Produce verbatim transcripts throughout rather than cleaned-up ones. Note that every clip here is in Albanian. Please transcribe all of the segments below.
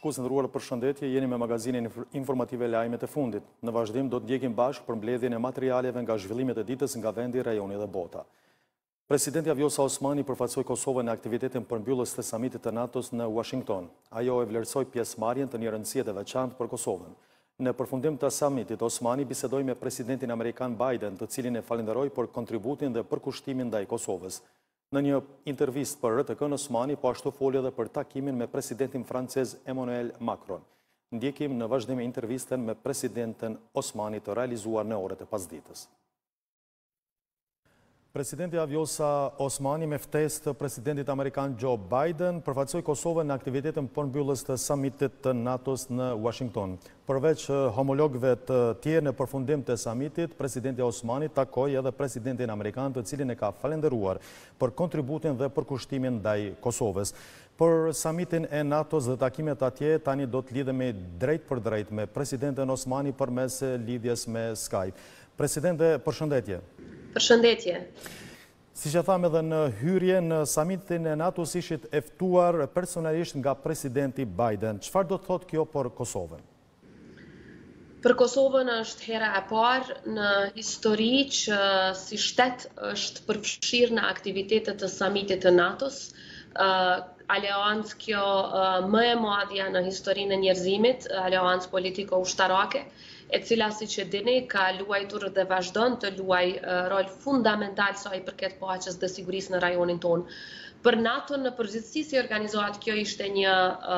Shikues ndëruar, përshëndetje, jeni me magazinin informative Lajmet e fundit. Në vazhdim do të ndjekim bashkë për mbledhjen e materialeve nga zhvillimet e ditës nga vendi, rajoni dhe bota. Presidenti Vjosa Osmani përfaqësoi Kosovën në aktivitetin përmbyllës të samitit të NATO-s në Washington. Ajo e vlerësoi pjesëmarrjen të një rëndësie të veçantë për Kosovën. Në përfundim të samitit, Osmani bisedoi me presidentin amerikan Biden, të cilin e falenderoi për kontributin dhe përkushtimin ndaj Kosovës. Në një intervistë për R T K, Osmani po ashtu foli edhe për takimin me presidentin francez Emmanuel Macron. Ndjekim në vazhdim intervistën me presidenten Osmani të realizuar në orët e pasditës. Presidenti Vjosa Osmani me ftesë të presidentit amerikan Joe Biden përfaqësoi Kosovën në aktivitetin përmbyllës të samitit të NATO-s në Washington. Përveç homologëve të tjerë në përfundim të samitit, presidenti Osmani takoi edhe presidentin amerikan, të cilin e ka falenderuar për kontributin dhe përkushtimin ndaj Kosovës. Për samitin e NATO-s dhe takimet atje, tani do të lidhemi drejt për drejt me presidenten Osmani përmes lidhjes me Skype. Presidente, përshëndetje. Përshëndetje. Si që thamë edhe në hyrje, në samitin e NATO-s ishit e ftuar personalisht nga presidenti Biden. Çfarë do të thotë kjo për Kosovën? Për Kosovën është hera e parë në histori që si shtet është përfshirë në aktivitetet të samitit të NATO-s. Aleancë kjo më e madhja në historinë e njerëzimit, aleancë politiko-ushtarake, e cila, si që dini, ka luajtur dhe vazhdon të luaj rol fundamental sa i përket paqes dhe sigurisë në rajonin tonë. Për NATO në përgjithësi si organizohet, kjo ishte një,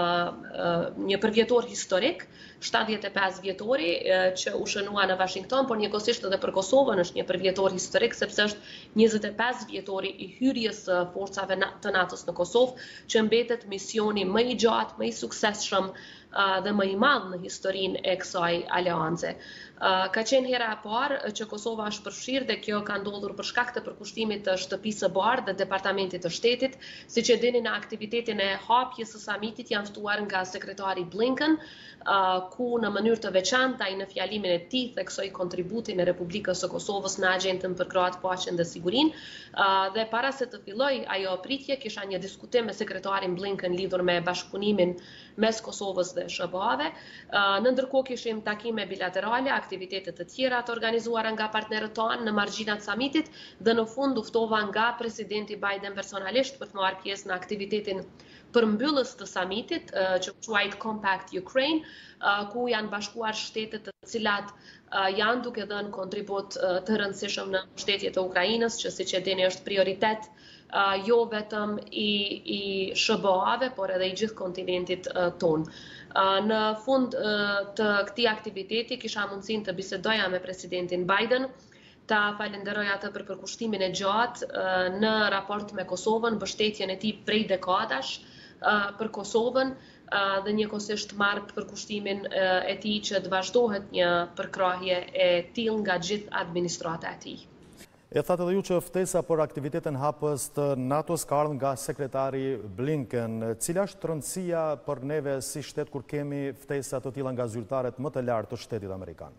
një përvjetor historik, shtatëdhjetë e pesë vjetori që u shënua në Washington, por njëkohësisht edhe për Kosovën është një përvjetor historik, sepse është njëzet e pesë vjetori i hyrjes forcave të NATO-s në Kosovë, që mbetet misioni më i gjatë, më i suksesshëm dhe më i madh në historinë e kësaj aleance. Ka qenë hera e parë që Kosova është përfshirë dhe kjo ka ndodhur për shkak të përkushtimit të Shtëpisë së Bardhë dhe Departamentit të Shtetit. Siç e dini, në aktivitetin e hapjes së samitit janë ftuar nga sekretari Blinken, ku në mënyrë të veçantë ai në fjalimin e tij theksoi kontributin e Republikës së Kosovës në agjendën për krahas paqen dhe sigurinë. Dhe para se të filloj ajo pritje, kisha një diskutim me sekretarin Blinken lidhur me bashkëpunimin mes Kosovës dhe S B A-ve. Në ndërkohë kishim takime bilaterale, aktivitetet të tjera të organizuara nga partnerët tonë në margjinat samitit dhe në fund u ftova nga presidenti Biden personalisht për të marrë pjesë në aktivitetin përmbyllës të samitit, që quajt Compact Ukraine, ku janë bashkuar shtetet të cilat janë duke dhënë kontribut të rëndësishëm në mbështetje të Ukrainës, që siç e dini është prioritet jo vetëm i, i S B A-ve, por edhe i gjithë kontinentit tonë. Në fund të këtij aktiviteti kisha mundësinë të bisedoja me presidentin Biden, ta falenderoj atë për përkushtimin e gjatë në raport me Kosovën, mbështetjen e tij prej dekadash për Kosovën dhe njëkohësisht marr përkushtimin e tij që të vazhdohet një përkrahje e tillë nga gjithë administrata e tij. E thatë edhe ju që ftesa për aktivitetin hapës të NATO-s ka ardhur nga sekretari Blinken. Cila është rëndësia për neve si shtet kur kemi ftesa të tilla nga zyrtarët më të lartë të shtetit amerikan?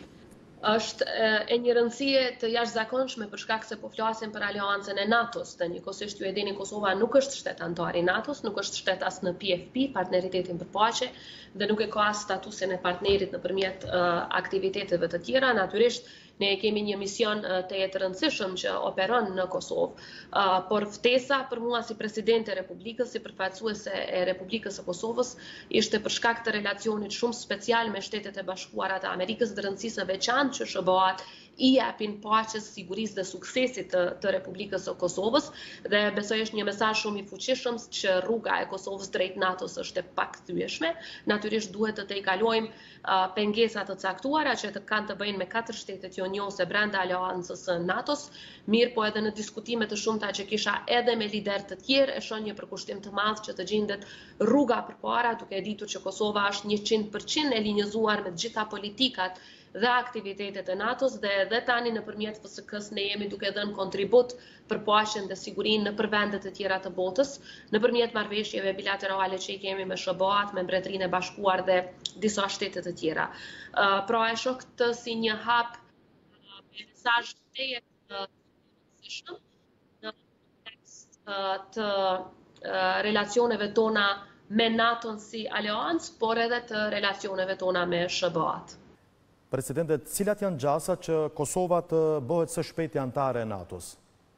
Është e një rëndësie të jashtëzakonshme për shkak se po flasim për aleancën e NATO-s. Të njëkohësisht ju e dini, Kosova nuk është shtet antar i NATO-s, nuk është shtet as në P F P, Partneritetin për Paqe, dhe nuk e ka as statusin e partnerit nëpërmjet aktiviteteve të tjera. Natyrisht ne kemi një mision të jetë rëndësishëm që operon në Kosovë, por ftesa për mua si presidente e Republikës, si përfaqësuese e Republikës së Kosovës, ishte për shkak të relacionit shumë special me Shtetet e Bashkuara të Amerikës dhe rëndësisë së veçantë që S B A-t i japin paqes, sigurisë dhe suksesit të, të Republikës së Kosovës, dhe besoj është një mesazh shumë i fuqishëm që rruga e Kosovës drejt NATO-s është e pakthyeshme. Natyrisht duhet të tejkalojmë uh, pengesa të caktuara që të kanë të bëjnë me katër shtetet jonjose brenda aleancës së NATO-s, mirë po edhe në diskutime të shumta që kisha edhe me lider të tjerë, e shoh një përkushtim të madh që të gjendet rruga përpara, duke e ditur që Kosova është njëqind përqind e linjëzuar me të gjitha politikat dhe aktivitetet e NATO-s, dhe edhe tani nëpërmjet F S K-s ne jemi duke dhënë kontribut për paqen dhe sigurinë në vendet e tjera të botës, nëpërmjet marrëveshjeve bilaterale që i kemi me S B A-t, me Mbretërinë e Bashkuar dhe disa shtete të tjera. Pra e shoh këtë si një hap me mesazh të rëndësishëm në kontekst të relacioneve tona me NATO-n si aleancë, por edhe të relacioneve tona me S B A-t. Presidente, cilat janë gjasat që Kosova të bëhet së shpejti anëtare e NATO-s?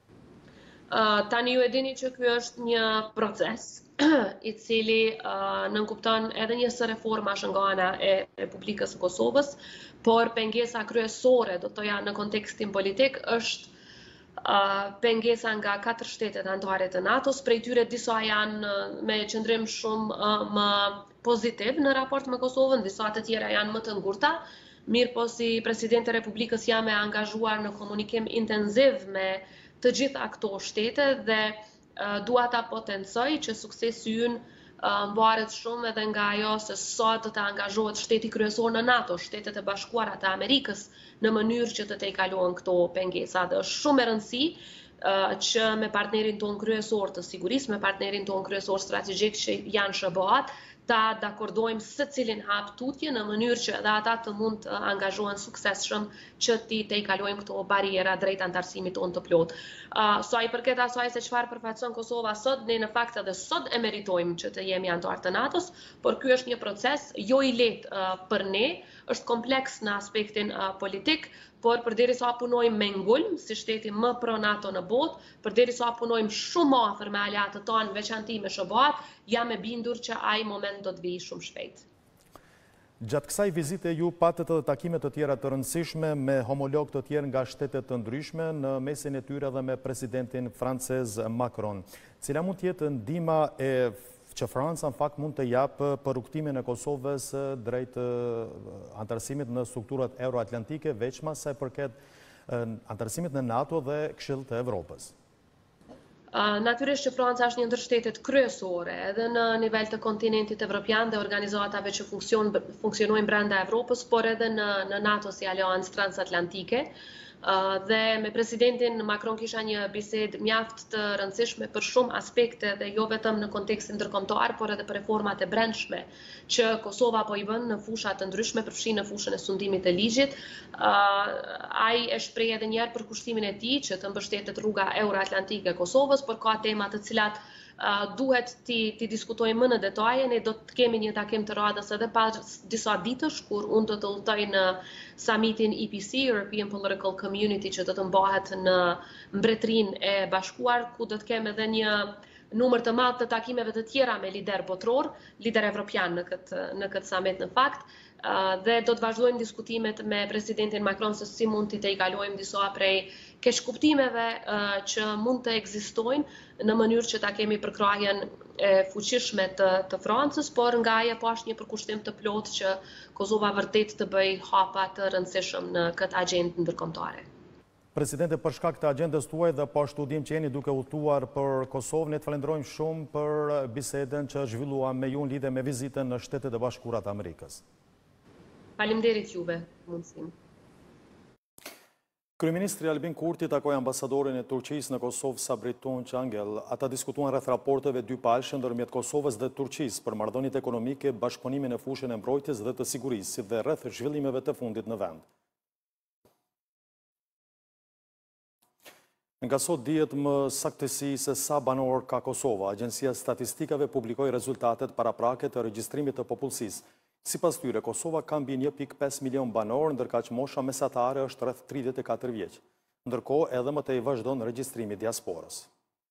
Uh, tani ju e dini që ky është një proces i cili uh, nënkupton edhe një së reformash nga ana e Republikës së Kosovës, por pengesa kryesore, do të thoya në kontekstin politik, është uh, pengesa nga katër shtetet anëtare të NATO-s, prej tyre disa janë me qëndrim shumë uh, më pozitiv në raport me Kosovën, disa të tjera janë më të ngurta. Mirë po si Presidenti i Republikës jam e angazhuar në komunikim intenziv me të gjitha këto shtete dhe uh, dua ta potencoj që suksesi ynë uh, mbaret shumë edhe nga ajo se sa do të angazhohet shteti kryesor në NATO, Shtetet e Bashkuara të Amerikës, në mënyrë që të tejkalohen këto pengesa. Dhe është shumë e rëndësishme uh, që me partnerin ton kryesor të sigurisë, me partnerin ton kryesor strategjik që janë S B A-t, ta dakordojmë se cilin hap tutje në mënyrë që edhe ata të mund të angazhohen suksesshëm që ti tejkalojmë këto bariera drejt antarësimit tonë të plot. Uh, sa i përket asaj se çfarë përfaqëson Kosova sot, ne në fakt edhe sot e meritojmë që të jemi antar të NATO-s, por ky është një proces jo i lehtë uh, për ne, është kompleks në aspektin uh, politik, por përderisa punojmë me ngulm si shteti më pro NATO në botë, përderisa punojmë shumë afër me aleatët tanë, veçanti me S B A-t, jam e bindur që ai moment do të vijë shumë shpejt. Gjatë kësaj vizite ju patët edhe takime të tjera të rëndësishme me homolog të tjerë nga shtetet të ndryshme, në mesin e tyre dhe me presidentin francez Macron. Cila mund të jetë ndihma e që Franca në fakt mund të japë për rrugtimin e Kosovës drejt antarësimit në strukturat euroatlantike, veçma sa i përket antarësimit në NATO dhe Këshillit të Evropës? Uh, Natyrisht që Franca është një ndër shtetet kryesore edhe në nivel të kontinentit evropian dhe organizatave që funksion, funksionojnë brenda Evropës, por edhe në, në NATO si aleancë transatlantike. Uh, dhe me presidentin Macron kisha një bisedë mjaft të rëndësishme për shumë aspekte dhe jo vetëm në kontekstin ndërkombëtar, por edhe për reformat e brendshme që Kosova po i bën në fusha të ndryshme, përfshi në fushën e sundimit të ligjit. Uh, ai e shpreh edhe një herë për kushtimin e tij që të mbështetet rruga euroatlantike e Kosovës, por ka tema të cilat Uh, duhet ti, ti diskutojmë më në detaje. Ne do të kemi një takim të radhës edhe pas disa ditësh kur unë do të udhtoj në summitin E P C, European Political Community, që do të mbahet në Mbretërinë e Bashkuar, ku do të kemi edhe një numër të madh të takimeve të tjera me lider botror, lider evropian në këtë në këtë summit në fakt. Uh, dhe do të vazhdojmë diskutimet me presidentin Macron se si mund të tejkalojmë disa prej keqkuptimeve uh, që mund të ekzistojnë në mënyrë që ta kemi përkrahjen e fuqishme të, të Francës, por nga ajo po është një përkushtim të plotë që Kosova vërtet të bëj hapa të rëndësishëm në këtë agjendë ndërkombëtare. Presidente, për shkak të agjendës tuaj dhe po studim që jeni duke udhëtuar për Kosovën, ne të falenderojmë shumë për bisedën që zhvillua me ju në lidhje me vizitën në Shtetet e Bashkuara të Amerikës. Faleminderit juve, mundësim. Kryeministri Albin Kurti takoi ambasadorin e Turqisë në Kosovë Sabri Tunç Angel. Ata diskutuan rreth raporteve dypalëshe ndërmjet Kosovës dhe Turqisë për marrëdhëniet ekonomike, bashkëpunimin e fushën e mbrojtjes dhe të sigurisë, si dhe rreth zhvillimeve të fundit në vend. Nga sot dihet më saktësi se sa banor ka Kosova. Agjencia Statistikave publikoi rezultatet paraprake të regjistrimit të popullsisë. Sipas tyre, Kosova ka mbi një pikë pesë milion banor, ndërkaq mosha mesatare është rreth tridhjetë e katër vjeç. Ndërkohë, edhe më tej vazhdon regjistrimi i diasporës.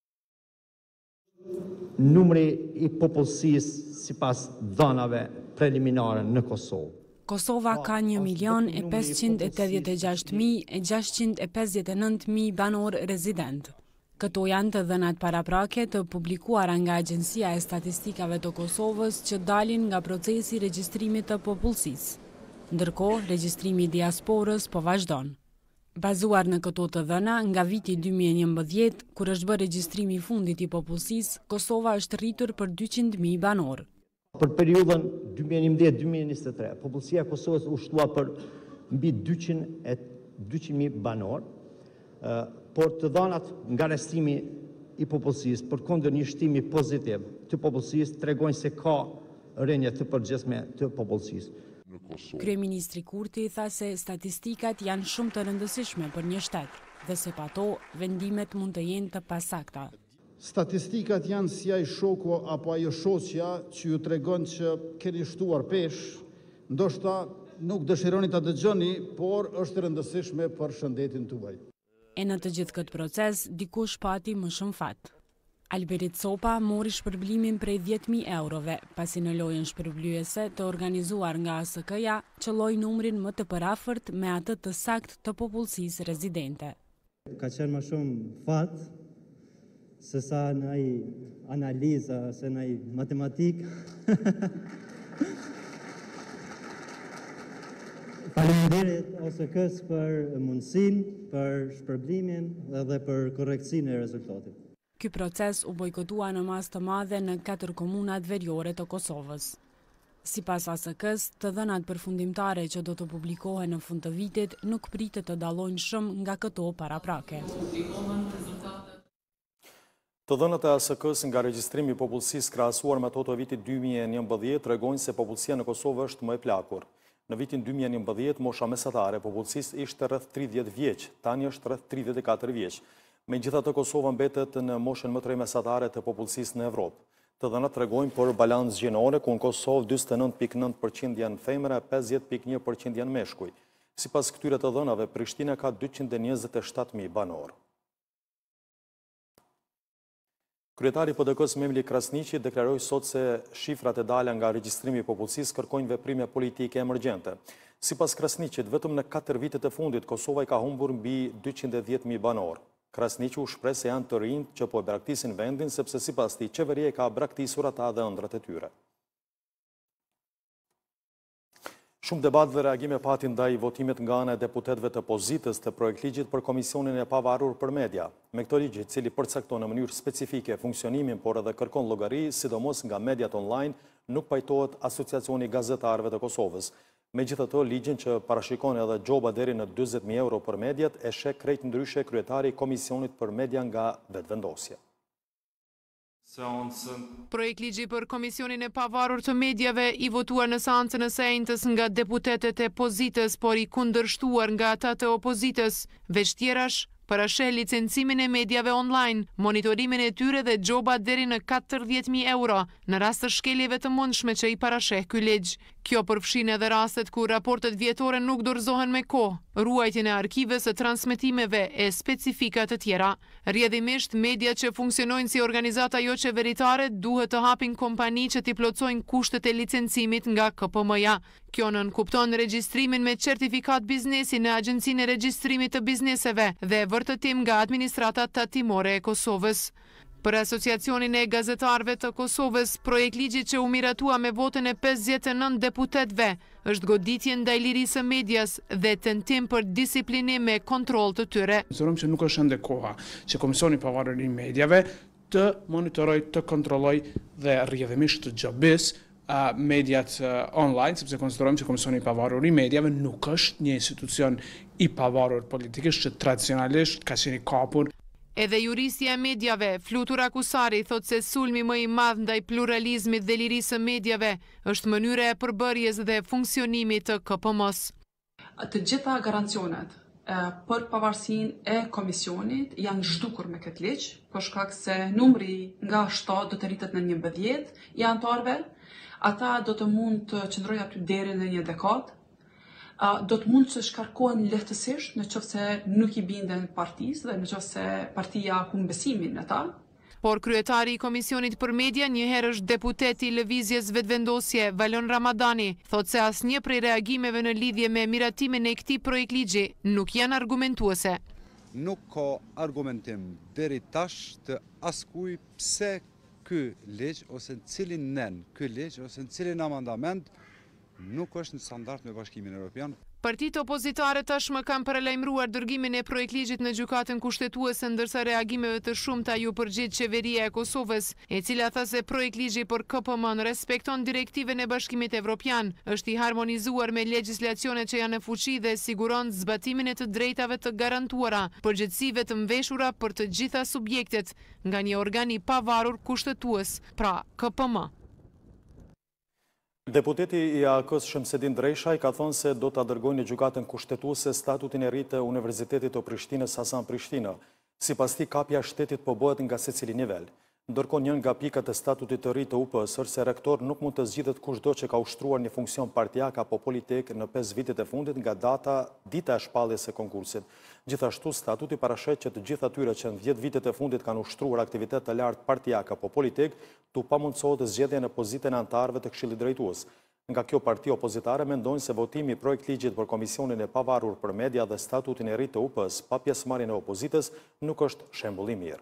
Numri i popullsisë sipas dhënave preliminare në Kosovë. Kosova ka një milion e pesëqind e tetëdhjetë e gjashtë mijë e gjashtëqind e pesëdhjetë e nëntë mijë banor rezident. Këto janë të dhënat paraprake të publikuara nga Agjencia e Statistikave të Kosovës që dalin nga procesi regjistrimit të popullsisë. Ndërkohë, regjistrimi i diasporës po vazhdon. Bazuar në këto të dhëna, nga viti dy mijë e njëmbëdhjetë, kur është bërë regjistrimi i fundit i popullsisë, Kosova është rritur për dyqind mijë banor. Për periudhën dy mijë e njëmbëdhjetë dy mijë e njëzet e tre, popullsia e Kosovës u shtua për mbi dyqind mijë banor, por të dhënat nga rrestimi i popullsisë përkundër një shtimi pozitiv të popullsisë tregojnë se ka rënje të përgjithshme të popullsisë. Kryeministri Kurti tha se statistikat janë shumë të rëndësishme për një shtet dhe se pa to vendimet mund të jenë të pasakta. Statistikat janë si ai shoku apo ajo shoqja që ju tregon që keni shtuar peshë, ndoshta nuk dëshironi ta dëgjoni, por është e rëndësishme për shëndetin tuaj. E në të gjithë këtë proces, dikush pati më shumë fat. Alberit Copa mori shpërblimin prej dhjetë mijë eurove, pasi në lojën shpërblyese të organizuar nga A S K-ja, qëlloi numrin më të përafërt me atë të sakt të popullsisë rezidente. Ka qenë më shumë fat, se sa në ai analiza, se në ai matematik. Faleminderit O S K-s për mundësinë, për shpërblimin dhe për korreksinë e rezultatit. Ky proces u bojkotua në masë të madhe në katër komunat veriore të Kosovës. Sipas A S K-s, të dhënat përfundimtare që do të publikohen në fund të vitit nuk pritet të dallojnë shumë nga këto paraprake. Të dhënat e A S K-s nga regjistrimi i popullsisë krahasuar me ato të vitit dy mijë e njëmbëdhjetë tregojnë se popullsia në Kosovë është më e plakur. Në vitin dy mijë e njëmbëdhjetë mosha mesatare e popullsisë ishte rreth tridhjetë vjeç, tani është rreth tridhjetë e katër vjeç. Megjithatë, Kosova mbetet në moshën më të mesatare të popullsisë në Evropë. Të dhënat tregojnë për balancë gjinore, ku në Kosovë njëzet e nëntë pikë nëntë përqind janë femra e pesëdhjetë pikë një përqind janë meshkuj. Sipas këtyre të dhënave, Prishtina ka dyqind e njëzet e shtatë mijë banor. Kryetari P D K-s Memli Krasniqi deklaroi sot se shifrat e dala nga regjistrimi i popullsisë kërkojnë veprime politike emergjente. Sipas Krasniqit, vetëm në katër vitet e fundit Kosova i ka humbur mbi dyqind e dhjetë mijë banor. Krasniqi u shpreh se janë të rinj që po e braktisin vendin, sepse sipas tij qeveria e ka braktisur ata dhe ëndrat e tyre. Shumë debat dhe reagime patin ndaj votimit nga ana e deputetëve të pozitës të projektligjit për Komisionin e Pavarur për Media. Me këtë ligj, i cili përcakton në mënyrë specifike funksionimin, por edhe kërkon llogari, sidomos nga mediat online, nuk pajtohet Asociacioni i Gazetarëve të Kosovës. Megjithatë, ligjin që parashikon edhe gjoba deri në dyzet mijë euro për mediat e sheh krejt ndryshe kryetari i Komisionit për Media nga vetëvendosja. Projektligji për Komisionin e Pavarur të Mediave i votuar në seancën e së njëjtës nga deputetët e pozitës, por i kundërshtuar nga ata të opozitës, veç tjerash, parasheh licencimin e mediave online, monitorimin e tyre dhe gjoba deri në katërdhjetë mijë euro, në rast të shkeljeve të mundshme që i parasheh ky ligj. Kjo përfshin edhe rastet ku raportet vjetore nuk dorëzohen me kohë, ruajtjen e arkivës së transmetimeve e specifika të tjera. Rrjedhimisht, mediat që funksionojnë si organizata jo qeveritare duhet të hapin kompani që t'i plotësojnë kushtet e licencimit nga K P M-ja. Kjo nënkupton regjistrimin me certifikat biznesi në Agjencinë e Regjistrimit të Bizneseve dhe vërtetim nga administrata tatimore e Kosovës. Për Asociacionin e Gazetarëve të Kosovës, projektligji që u miratua me votën e pesëdhjetë e nëntë deputetëve është goditje ndaj lirisë së medias dhe tentim për disiplinim me kontroll të tyre. Considerăm që nuk është ende koha që Komisioni i Pavarur i Mediave të monitorojë, të kontrollojë dhe rrjedhimisht të gjobis mediat online, sepse konsiderojmë që Komisioni i Pavarur i Mediave nuk është një institucion i pavarur politikisht që tradicionalisht ka qenë i kapur. Edhe juristja e mediave, Flutur Akusari, thot se sulmi më i madh ndaj pluralizmit dhe lirisë së mediave është mënyra e përbërjes dhe funksionimit të K P M-s. Të gjitha garancionet për pavarësinë e komisionit janë zhdukur me këtë ligj, për shkak se numri nga shtatë do të rritet në njëmbëdhjetë i anëtarëve, ata do të mund të qëndrojnë aty deri në një dekadë. Do të mund të shkarkohen lehtësisht në qoftë se nuk i binden partisë dhe në qoftë se partia humb besimin në ta. Por kryetari i Komisionit për Media, njëherë është deputeti i Lëvizjes Vetëvendosje, Valon Ramadani, thot se asnjë prej reagimeve në lidhje me miratimin e këtij projektligji nuk janë argumentuese. Nuk ka argumentim deri tash të askuj pse ky ligj ose në cilin nen ky ligj ose në cilin amandament nuk është në standard me Bashkimin Evropian. Partitë opozitare tashmë kanë paralajmëruar dërgimin e projektligjit në gjykatën kushtetuese, ndërsa reagimeve të shumta ju përgjigj qeveria e Kosovës, e cila tha se projektligji për K P M-n respekton direktiven e Bashkimit Evropian, është i harmonizuar me legjislacionet që janë në fuqi dhe siguron zbatimin e të drejtave të garantuara, përgjegjësive të mveshura për të gjitha subjektet nga një organ i pavarur kushtetues, pra K P M. Deputeti i A K-s Shemsedin Drejshaj ka thonë se do të dërgojnë në gjykatën kushtetuese statutin e ri të Universitetit të Prishtinës Hasan Prishtina. Sipas tij, kapja e shtetit po bëhet nga secili nivel. Ndërkohë, një nga pikat e statutit të ri të U P S është se rektor nuk mund të zgjidhet kushdo që ka ushtruar një funksion partijak apo politik në pesë vitet e fundit nga data dita e shpalljes së konkursit. Gjithashtu, statuti parashet që të gjithë atyre që në dhjetë vitet e fundit kanë ushtruar aktivitet të lartë partijak apo politik, tu pamundsohet zgjedhja në pozitën e anëtarëve të Këshillit Drejtues. Nga kjo parti opozitare mendojnë se votimi i projekt ligjit për Komisionin e Pavarur për Media dhe statutin e ri të U P S pa pjesëmarrjen e opozitës nuk është shembull i mirë.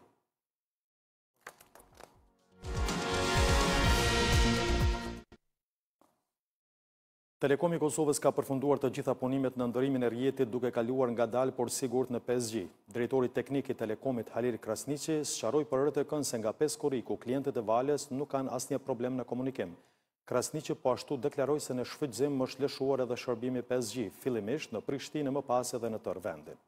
Telekomi i Kosovës ka përfunduar të gjitha punimet në ndërimin e rrjetit duke kaluar ngadalë por sigurt në pesë G. Drejtori teknik i Telekomit Halil Krasniqi sqaroi për herë të kënd se nga pesë korriku klientët e valës nuk kanë asnjë problem në komunikim. Krasniqi po ashtu deklaroi se në shfrytëzim është lëshuar edhe shërbimi pesë G, fillimisht në Prishtinë, më pas edhe në tërë vendin.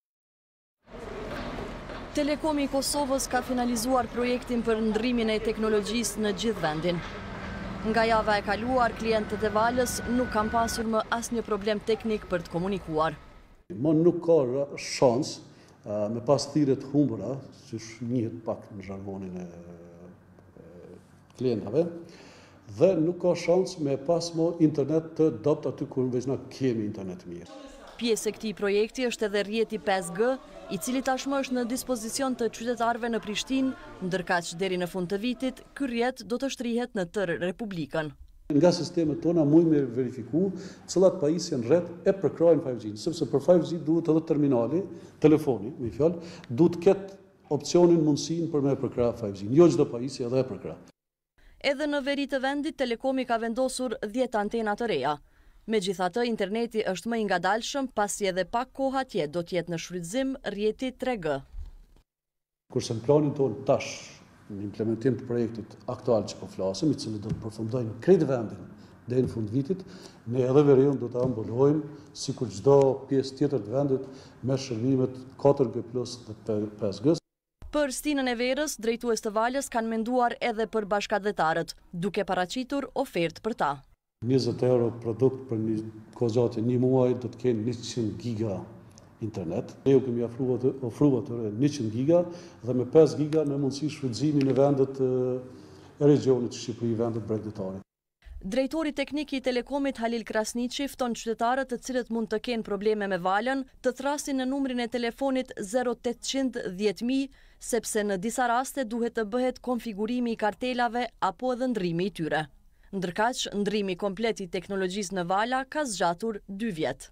Telekomi i Kosovës ka finalizuar projektin për ndrimin e teknologjisë në gjithë vendin. Nga java e kaluar, klientët e valës nuk kanë pasur më asnjë problem teknik për të komunikuar. Më nuk ka shans me pas thirrje të humbura, që njihet pak në zhargonin e klientave, dhe nuk ka shans me pas më internet të dopt aty kur veç na kemi internet mirë. Pjesë e këtij projekti është edhe rrjeti pesë G, i cili tashmë është në dispozicion të qytetarëve në Prishtinë, ndërkaq deri në fund të vitit, ky rrjet do të shtrihet në tërë Republikën. Nga sistemet tona mujmë me verifiku cilat pajisje janë rreth e përkrajnë five G, sepse për five G duhet edhe terminali, telefoni, me fjalë, duhet ketë opcionin mundësinë për me përkra five G, jo çdo pajisje edhe e përkra. Edhe në veri të vendit, Telekomi ka vendosur dhjetë antena të reja. Megjithatë, interneti është më i ngadalshëm pasi edhe pak kohë atje do të jetë në shfrytëzim rrjeti tre G. Kurse në planin tonë tash, në implementim të projektit aktual që po flasim, i cili do të përfundojnë krejt vendin deri në fund vitit, ne edhe veriun do të ambulojmë sikur çdo pjesë tjetër të vendit me shërbimet katër G plus dhe pesë G. Për stinën e verës, drejtues të valës kanë menduar edhe për bashkëdhetarët, duke paraqitur ofertë për ta. njëzet euro produkt për një kozatje një muaj do të kenë njëqind giga internet. Ne ju kemi ofruar atyre njëqind giga dhe me pesë giga në mundësi shfrytëzimi në vendet e regionit të Shqipërisë, vendet bregdetare. Drejtori teknik i Telekomit Halil Krasniqi fton qytetarët të cilët mund të kenë probleme me valën të thrasin në numrin e telefonit zero tetëqind dhjetë mijë, sepse në disa raste duhet të bëhet konfigurimi i kartelave apo edhe ndrimi i tyre. Ndërkaq, ndrimi komplet i teknologjisë në vala ka zgjatur dy vjet.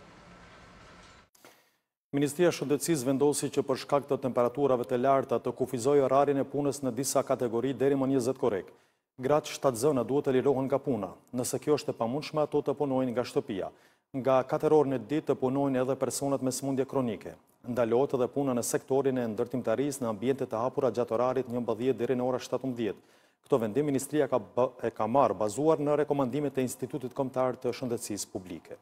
Ministria e Shëndetësisë vendosi që për shkak të temperaturave të larta të kufizojë orarin e punës në disa kategori deri më njëzet korek. Gratë shtatzëna duhet të lirohen nga puna. Nëse kjo është e pamundshme, ato të punojnë nga shtëpia. Nga katër orë në ditë të punojnë edhe personat me sëmundje kronike. Ndalohet edhe puna në sektorin e ndërtimtarisë në ambiente të hapura gjatë orarit njëmbëdhjetë deri në ora shtatëmbëdhjetë. Këto vendim Ministria ka, e ka marrë bazuar në rekomandimet e Institutit Kombëtar të Shëndetësisë Publike.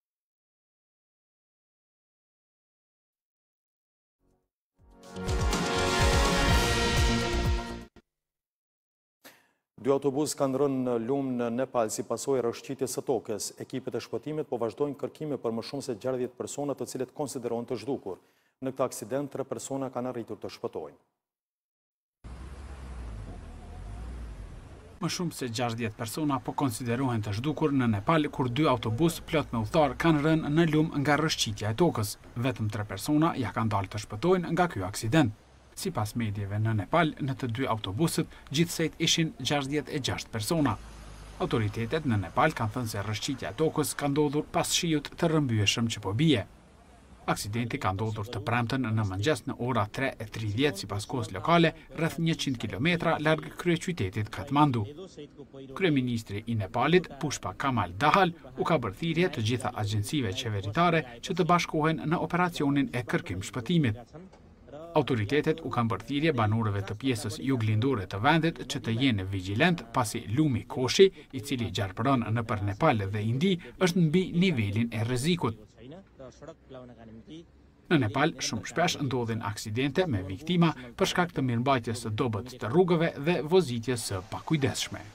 Dy autobus kanë rënë në lumë në Nepal si pasojë e rrëshqitjes së tokës. Ekipet e shpëtimit po vazhdojnë kërkime për më shumë se gjashtëdhjetë persona të cilët konsiderohen të zhdukur. Në këtë aksident, tre persona kanë arritur të shpëtojnë. Më shumë se gjashtëdhjetë persona po konsiderohen të zhdukur në Nepal, kur dy autobus plot me udhëtar kanë rënë në lumë nga rrëshqitja e tokës. Vetëm tre persona ja kanë dalë të shpëtojnë nga ky aksident. Sipas mediave në Nepal, në të dy autobuset gjithsejt ishin gjashtëdhjetë e gjashtë persona. Autoritetet në Nepal kanë thënë se rrëshqitja e tokës ka ndodhur pas shiut të rrëmbyeshëm që po bie. Aksidenti ka ndodhur të premten në mëngjes në ora tre e tridhjetë sipas kohës lokale, rreth njëqind kilometra larg kryeqytetit Kathmandu. Kryeministri i Nepalit, Pushpa Kamal Dahal, u ka bërë thirrje të gjitha agjencive qeveritare që të bashkohen në operacionin e kërkim shpëtimit. Autoritetet u kanë bërë thirrje banorëve të pjesës juglindore të vendit që të jenë vigjilent pasi lumi Koshi, i cili gjarpëron nëpër Nepal dhe Indi, është mbi nivelin e rrezikut. Në Nepal, shumë shpesh ndodhin aksidente me viktima për shkak të mirëmbajtjes së dobët të rrugëve dhe vozitjes së pakujdesshme.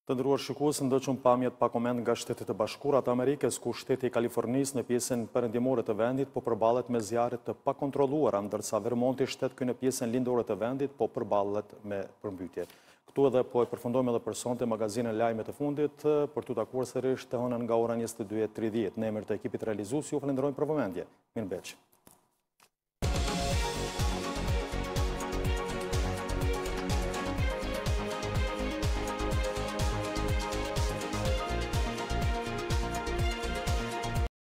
Të ndëruar shikues, ndoqëm pamjet pa koment nga Shtetet e Bashkuara të Amerikës, ku shteti i Kalifornisë në pjesën perëndimore të vendit po përballet me zjarre të pakontrolluara, ndërsa Vermonti, shtet ky në pjesën lindore të vendit, po përballet me përmbytje. Këtu edhe po e përfundojmë edhe për sonte magazinën lajme të fundit, për t'u takuar sërish të hënën nga ora njëzet e dy e tridhjetë. Në emër të ekipit realizues ju falenderojmë për vëmendje. Mirëmbëngjes.